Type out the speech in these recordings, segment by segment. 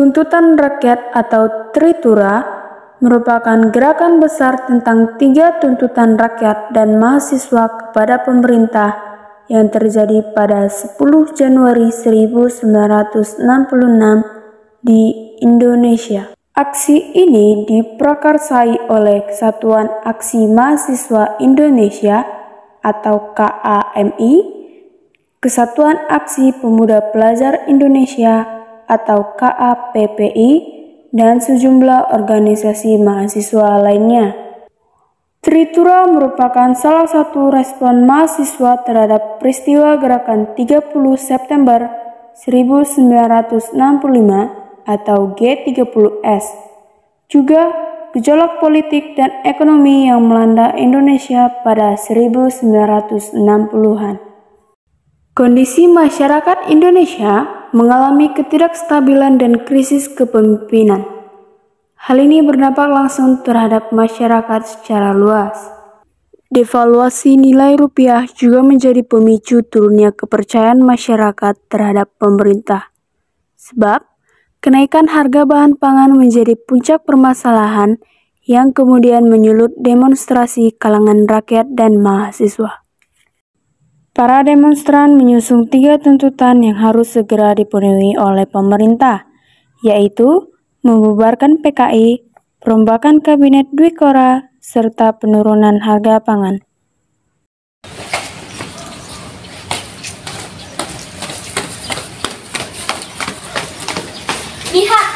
Tuntutan Rakyat atau Tritura merupakan gerakan besar tentang 3 tuntutan rakyat dan mahasiswa kepada pemerintah yang terjadi pada 10 Januari 1966 di Indonesia. Aksi ini diprakarsai oleh Kesatuan Aksi Mahasiswa Indonesia atau KAMI, Kesatuan Aksi Pemuda Pelajar Indonesia atau KAPPI, dan sejumlah organisasi mahasiswa lainnya. Tritura merupakan salah satu respon mahasiswa terhadap peristiwa gerakan 30 September 1965 atau G30S, juga gejolak politik dan ekonomi yang melanda Indonesia pada 1960-an. Kondisi masyarakat Indonesia mengalami ketidakstabilan dan krisis kepemimpinan. Hal ini berdampak langsung terhadap masyarakat secara luas. Devaluasi nilai rupiah juga menjadi pemicu turunnya kepercayaan masyarakat terhadap pemerintah. Sebab, kenaikan harga bahan pangan menjadi puncak permasalahan yang kemudian menyulut demonstrasi kalangan rakyat dan mahasiswa. Para demonstran menyusung 3 tuntutan yang harus segera dipenuhi oleh pemerintah, yaitu membubarkan PKI, perombakan Kabinet Dwikora, serta penurunan harga pangan. Lihat!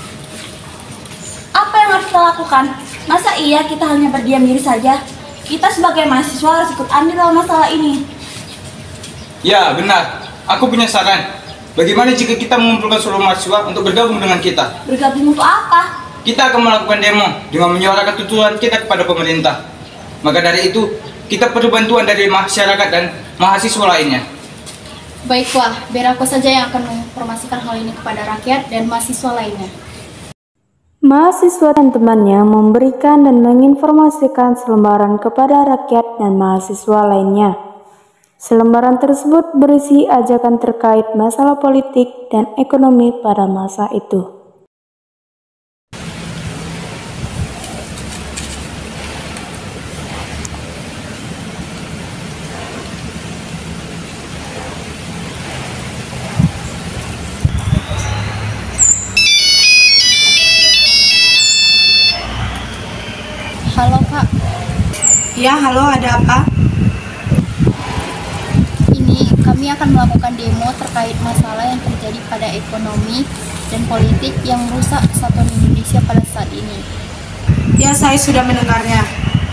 Apa yang harus kita lakukan? Masa iya kita hanya berdiam diri saja? Kita sebagai mahasiswa harus ikut andil dalam masalah ini. Ya, benar. Aku punya saran. Bagaimana jika kita mengumpulkan seluruh mahasiswa untuk bergabung dengan kita? Bergabung untuk apa? Kita akan melakukan demo dengan menyuarakan tuntutan kita kepada pemerintah. Maka dari itu, kita perlu bantuan dari masyarakat dan mahasiswa lainnya. Baiklah, biar aku saja yang akan menginformasikan hal ini kepada rakyat dan mahasiswa lainnya. Mahasiswa dan temannya memberikan dan menginformasikan selembaran kepada rakyat dan mahasiswa lainnya. Selembaran tersebut berisi ajakan terkait masalah politik dan ekonomi pada masa itu. Halo Kak. Ya, halo, ada apa? Kami akan melakukan demo terkait masalah yang terjadi pada ekonomi dan politik yang merusak kesatuan Indonesia pada saat ini. Ya, saya sudah mendengarnya.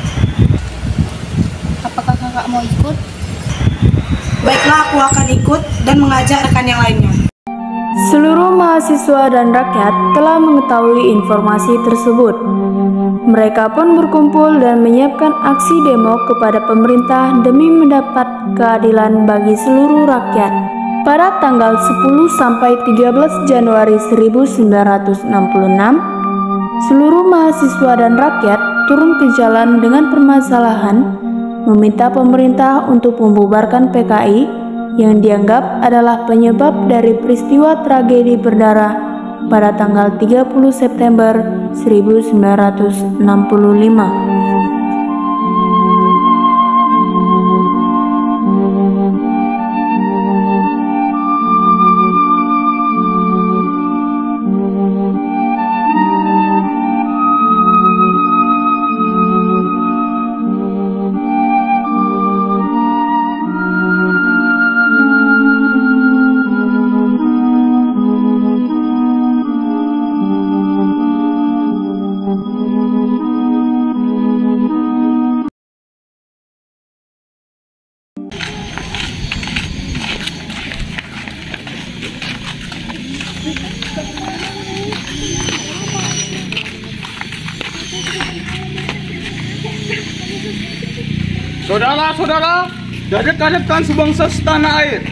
Apakah kakak mau ikut? Baiklah, aku akan ikut dan mengajak rekan yang lainnya. Seluruh mahasiswa dan rakyat telah mengetahui informasi tersebut. Mereka pun berkumpul dan menyiapkan aksi demo kepada pemerintah demi mendapat keadilan bagi seluruh rakyat. Pada tanggal 10 sampai 13 Januari 1966, seluruh mahasiswa dan rakyat turun ke jalan dengan permasalahan meminta pemerintah untuk membubarkan PKI yang dianggap adalah penyebab dari peristiwa tragedi berdarah pada tanggal 30 September 1965. Saudara-saudara dan rekan-rekan sebangsa setanah air,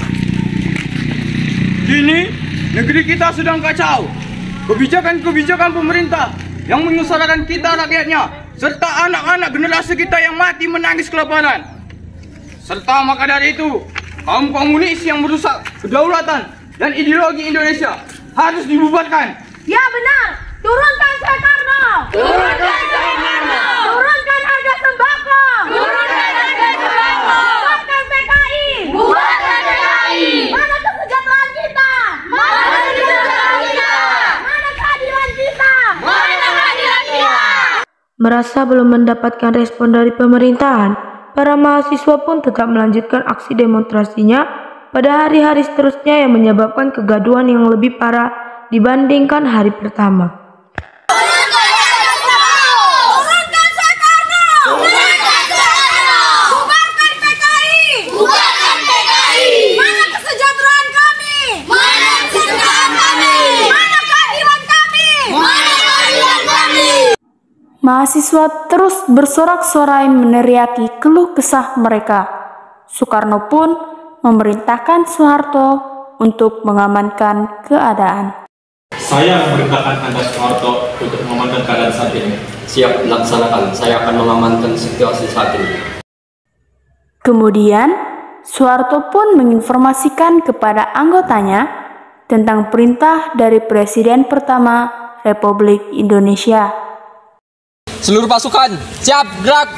kini negeri kita sedang kacau. Kebijakan-kebijakan pemerintah yang menyusahkan kita rakyatnya, serta anak-anak generasi kita yang mati menangis kelaparan. Serta maka dari itu, kaum komunis yang merusak kedaulatan dan ideologi Indonesia harus dibubarkan Ya benar, turunkan Soekarno. Turunkan Soekarno. Turunkan harga sembako. Turunkan harga sembako. Buatkan PKI. Buatkan PKI. Mana kesejahteraan kita? Mana kesejahteraan kita? Mana keadilan kita? Mana keadilan kita? Merasa belum mendapatkan respon dari pemerintahan, para mahasiswa pun tetap melanjutkan aksi demonstrasinya pada hari-hari seterusnya yang menyebabkan kegaduhan yang lebih parah dibandingkan hari pertama. Turunkan Soekarno! Turunkan Soekarno! Bubarkan PKI! Bubarkan PKI! Mana kesejahteraan kami? Mana kesejahteraan kami? Mana keadilan kami? Mana keadilan kami? Mahasiswa terus bersorak-sorai meneriaki keluh kesah mereka. Soekarno pun memerintahkan Soeharto untuk mengamankan keadaan. Saya memerintahkan Anda Soeharto untuk mengamankan keadaan saat ini. Siap, laksanakan. Saya akan mengamankan situasi saat ini. Kemudian, Soeharto pun menginformasikan kepada anggotanya tentang perintah dari Presiden pertama Republik Indonesia. Seluruh pasukan, siap gerak!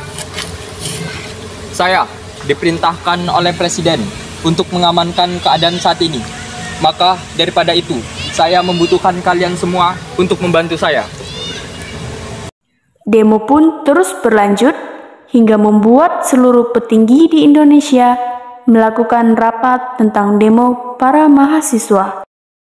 Saya diperintahkan oleh Presiden untuk mengamankan keadaan saat ini. Maka daripada itu, saya membutuhkan kalian semua untuk membantu saya. Demo pun terus berlanjut hingga membuat seluruh petinggi di Indonesia melakukan rapat tentang demo para mahasiswa.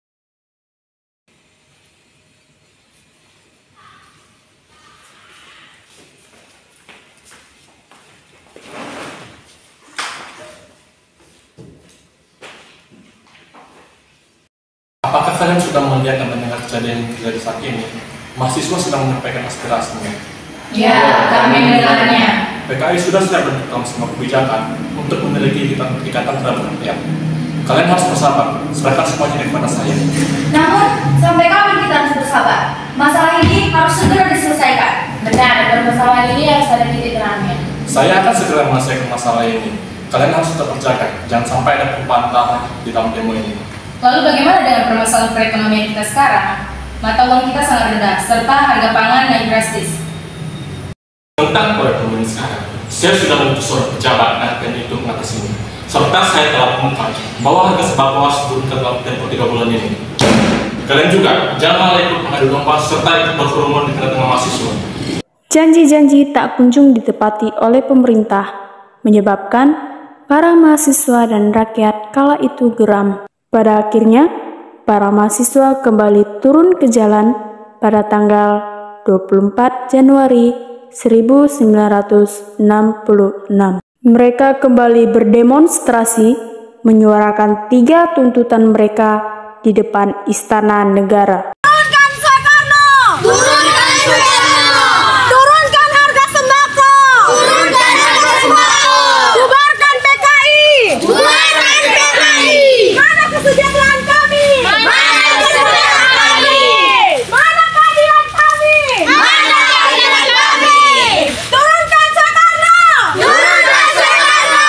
Apakah kalian sudah melihat dan mendengar kejadian yang terjadi saat ini? Mahasiswa sedang menyampaikan aspirasinya. Ya, kami mendengarnya. PKI sudah siap mendukung semua kebijakan untuk memiliki ikatan terhadap rakyat. Kalian harus bersabar, serahkan semua ini kepada saya. Namun, sampai kapan kita harus bersabar? Masalah ini harus segera diselesaikan. Benar, permasalahan ini harus ada titik terangnya. Saya akan segera menyelesaikan masalah ini. Kalian harus tetap berjaga, jangan sampai ada perubahan di dalam demo ini. Lalu bagaimana dengan permasalahan perekonomian kita sekarang? Mata uang kita sangat rendah, serta harga pangan naik drastis. Tentang perekonomian sekarang, saya sudah mengutus seorang pejabat dan itu mengatasinya. Serta saya telah mengumumkan bahwa harga sembako harus turunkan dalam tempo 3 bulan ini. Kalian juga jangan malah ikut mengadu domba serta ikut berkerumun di tengah-tengah mahasiswa. Janji-janji tak kunjung ditepati oleh pemerintah, menyebabkan para mahasiswa dan rakyat kala itu geram. Pada akhirnya, para mahasiswa kembali turun ke jalan pada tanggal 24 Januari 1966. Mereka kembali berdemonstrasi, menyuarakan 3 tuntutan mereka di depan Istana Negara. Turunkan Soekarno! Turunkan Soekarno! Turunkan harga sembako! Turunkan harga sembako! Bubarkan PKI! Bubarkan PKI! Mana kesejahteraan kami? Mana kesejahteraan kami? Mana keadilan kami? Mana keadilan kami? Turunkan Soekarno! Turunkan Soekarno!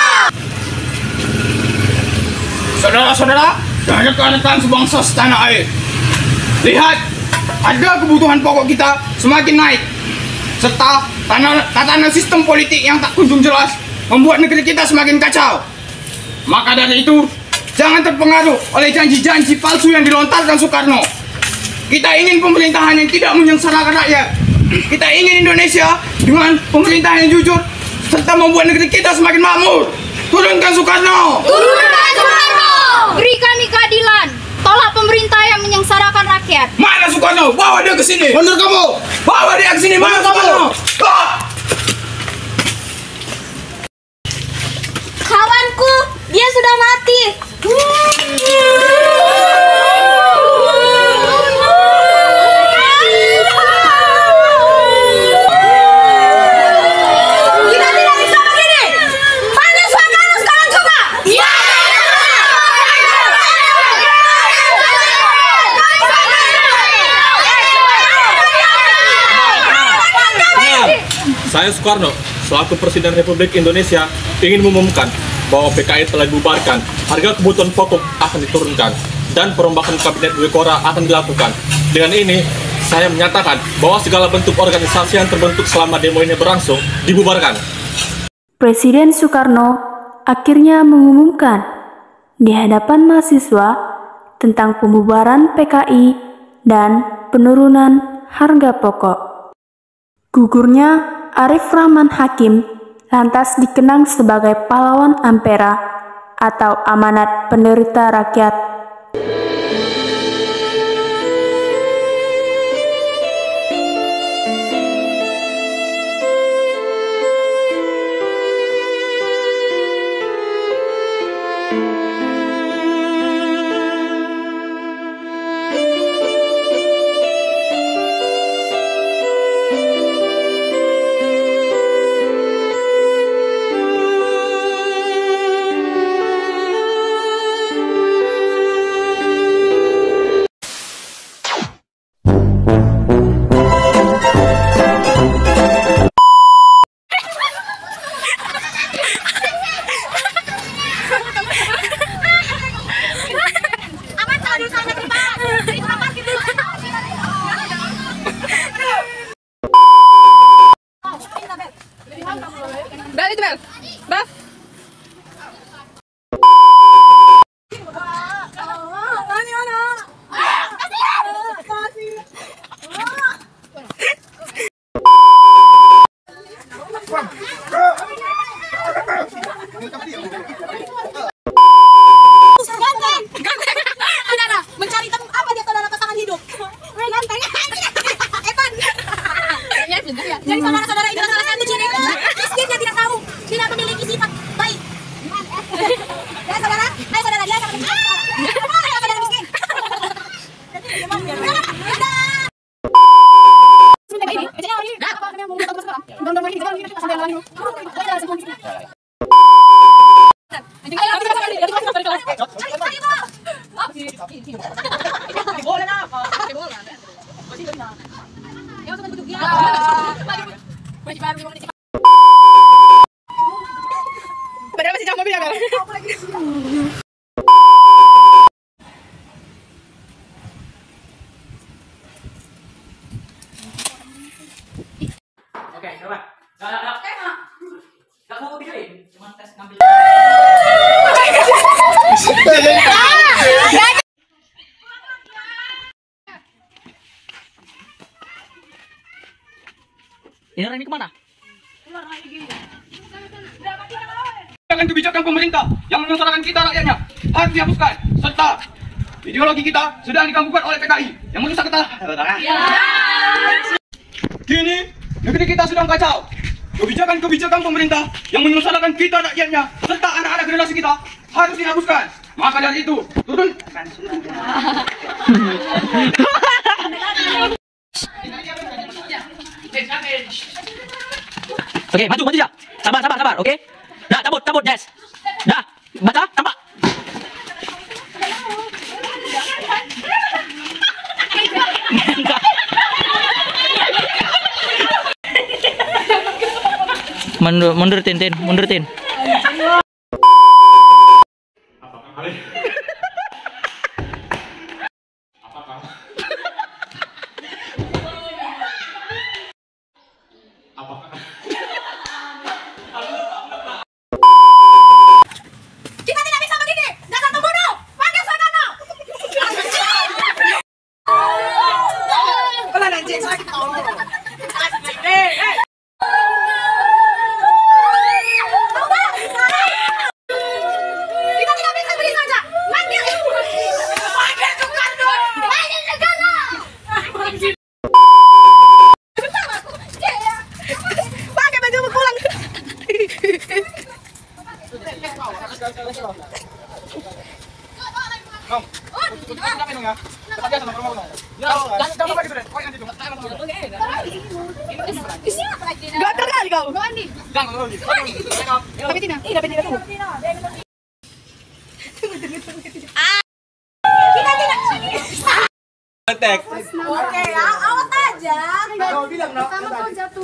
Saudara-saudara dan rekan-rekan sebangsa setanah air, lihat, harga kebutuhan pokok kita semakin naik, serta tatanan sistem politik yang tak kunjung jelas membuat negeri kita semakin kacau. Maka dari itu, jangan terpengaruh oleh janji-janji palsu yang dilontarkan Soekarno. Kita ingin pemerintahan yang tidak menyengsarakan rakyat. Kita ingin Indonesia dengan pemerintahan yang jujur serta membuat negeri kita semakin makmur. Turunkan Soekarno! Turunkan Soekarno! Beri kami keadilan. Tolak pemerintah yang menyengsarakan rakyat. Mana Soekarno? Bawa dia ke sini. Mundur kamu! Bawa dia ke sini. Mana Soekarno? Kawanku, dia sudah mati. Kita tidak bisa begini. Mana Soekarno sekarang coba? Iya. Saya Soekarno, selaku Presiden Republik Indonesia, ingin mengumumkan bahwa PKI telah dibubarkan, harga kebutuhan pokok akan diturunkan, dan perombakan kabinet Dwi Kora akan dilakukan. Dengan ini, saya menyatakan bahwa segala bentuk organisasi yang terbentuk selama demo ini berlangsung dibubarkan. Presiden Soekarno akhirnya mengumumkan di hadapan mahasiswa tentang pembubaran PKI dan penurunan harga pokok. Gugurnya Arif Rahman Hakim lantas dikenang sebagai pahlawan Ampera atau amanat penderita rakyat. Bel itu Bel. Bel. Mencari teman apa dia saudara pasangan hidup? Ganteng. Evan. Jadi saudara-saudara ini salah satu ciri miskin yang tidak tahu, tidak memiliki sifat baik. Ya saudara, ayo saudara dia sangat miskin. Saudara miskin. Padahal masih jauh mobil ya, Bel. Oke, coba. Gak mau videoin, cuma tes ngambil. Ini kemana? Kebijakan pemerintah yang menyengsarakan kita rakyatnya harus dihapuskan, serta ideologi kita sedang diganggukan oleh PKI yang merusak ketahanan. Kini negeri kita sedang kacau. Kebijakan-kebijakan pemerintah yang menyengsarakan kita rakyatnya serta anak-anak generasi kita harus dihapuskan. Maka dari itu, turun. Oke, maju ya. Sabar, oke? Dah, cabut, yes. Dah, baca, tampak. Mundur, Tin. Kita tidak bisa begini. Dasar pembunuh. Panggil Soekarno. Pelan anjing, sakit. Kita tidak bisa begini saja. Panggil Soekarno. Pakai baju pulang. Gagal kali kau. Tapi Tina. Kita tidak. Tek. Oke ya, awas aja. Kau bilang no. Sama kau jatuh.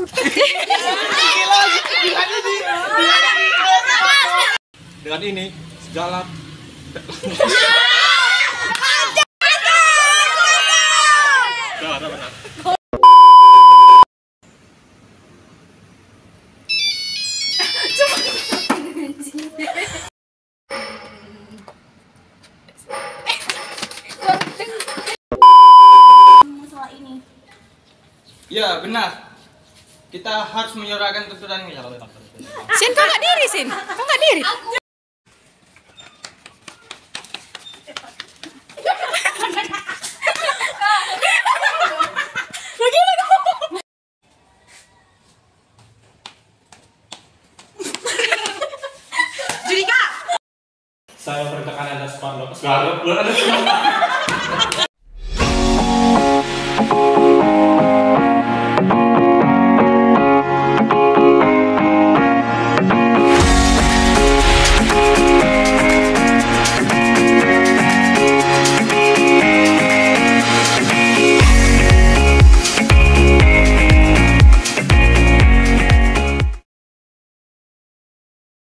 Dengan ini segala Ya, benar. Kita harus menyuarakan tuntutan ini. Sin, kau nggak diri, Sin. Kau nggak diri. Saya perintahkan Anda sekarang. Sekarang, belum ada.